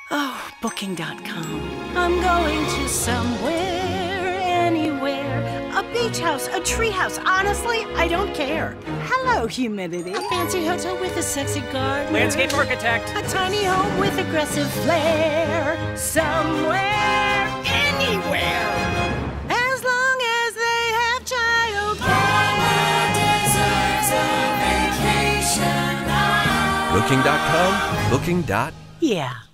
Oh, Booking.com. I'm going to somewhere, anywhere. A beach house, a tree house. Honestly, I don't care. Hello, humidity. A fancy hotel with a sexy garden. Landscape architect. A tiny home with aggressive flair. Somewhere, anywhere. As long as they have childcare. Booking.com, Booking. Yeah.